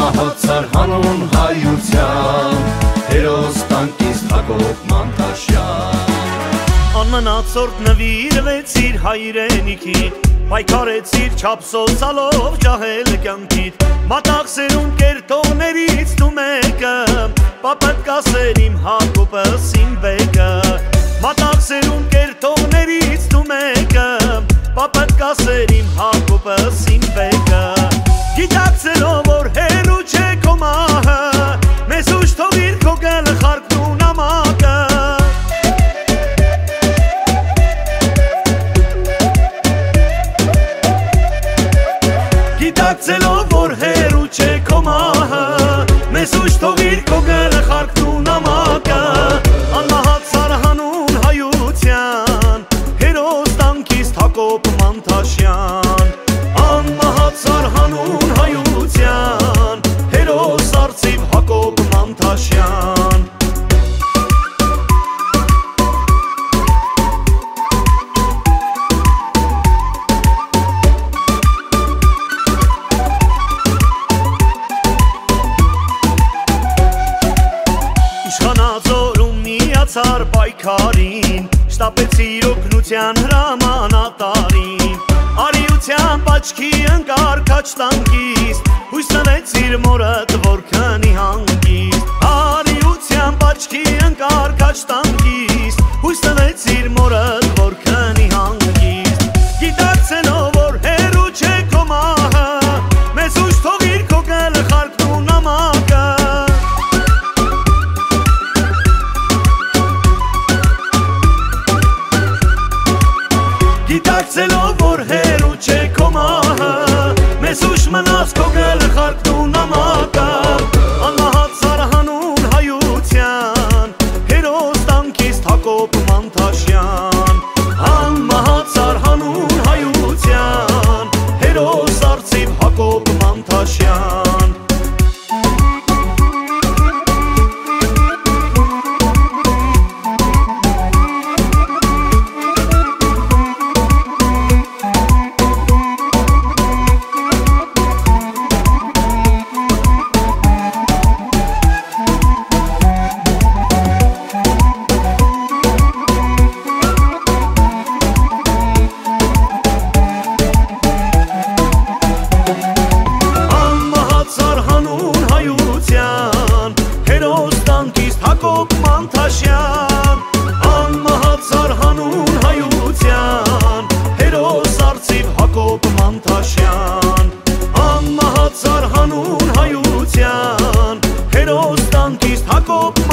անմահացար հանուն հայության, հերոս տանկիստ Հակոբ Մանտաշյան։ Անմնացորդ նվիրվեցիր հայրենիքին, պայքարեցիր չափսոցալով ջահել կյանքիդ, մատաղ սերուն կերտողներից դու մեկը, պապդ կասեր իմ Հակոբս իմ բեկը, մատաղ սերուն կերտողներից դու մեկը, պապդ կասեր իմ Հակոբս իմ բեկը, գիտակցելով որ հերու չէ քո մահը, մեզ ուշ թողիր քո գլխարկն ու նամակը, գիտակցելով որ հերու չէ քո մահը, մեզ ուշ թողիր քո գլխարկն ու նամակը, անմահացար հանուն հայության, հերոս տանկիստ Հակոբ Մանտաշյան, անմահացար հանուն հայության, հերոս արծիվ Հակոբ Մանտաշյան։ Իշխանաձորում միացար պայքարին, շտապեցիր օգնության հրամանատարին, արիության պաչքի ընկար քաչ տանկիստ, հույս տվեցիր մորդ որ քնի հանգիստ, արիության պաչքի ընկար քաչ տանկիստ, հույս տվեցիր մորդ որ քնի հանգիստ, գիտակցելով որ հերու չէ քո մահը, մեզ ուշ թողիր քո գլխարկն ու նամակը, գիտակցելով որ հերու չէ քո մահը, մեզ ուշ մնաց քո գլխարկն ու նամակը, անմահացար հանուն հայության, հերոս տանկիստ Հակոբ Մանտաշյան, անմահացար հանուն հայության, հերոս արծիվ Հակոբ Մանտաշյան։ Հակոբ